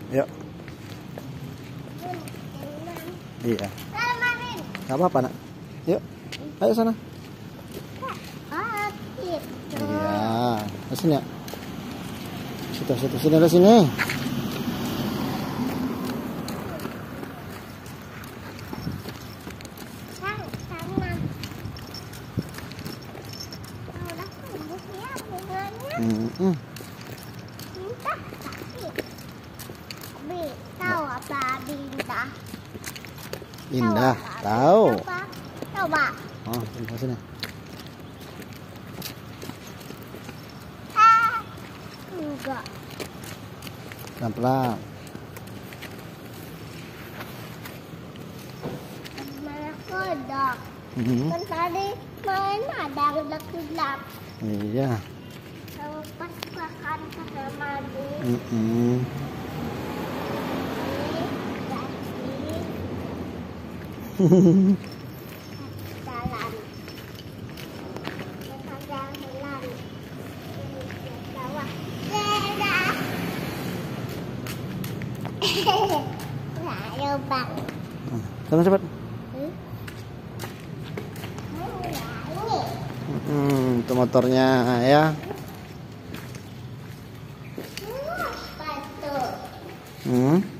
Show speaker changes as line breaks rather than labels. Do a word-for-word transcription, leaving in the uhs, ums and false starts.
Yuk. Iya. Gak apa-apa nak. Yuk. Ayo sana. Iya. Sini ya. Situ, situ, sini, ada sini. Hmm. Hmm.
Tahu apa bintang?
Indah, tahu.
Coba.
Oh, sini.
Ah, enggak.
Pelan-pelan.
Mana kodok?
Hmm.
Kan tadi main ada gelap-gelap.
Iya.
Kalau pas makan ke madu.
Hmm.
Jalan. Jalan. Bawah. Dadah. Ayo bang.
Sana cepat.
Hmm?
Hmm, itu motornya ya.
Apa tuh?
Hmm.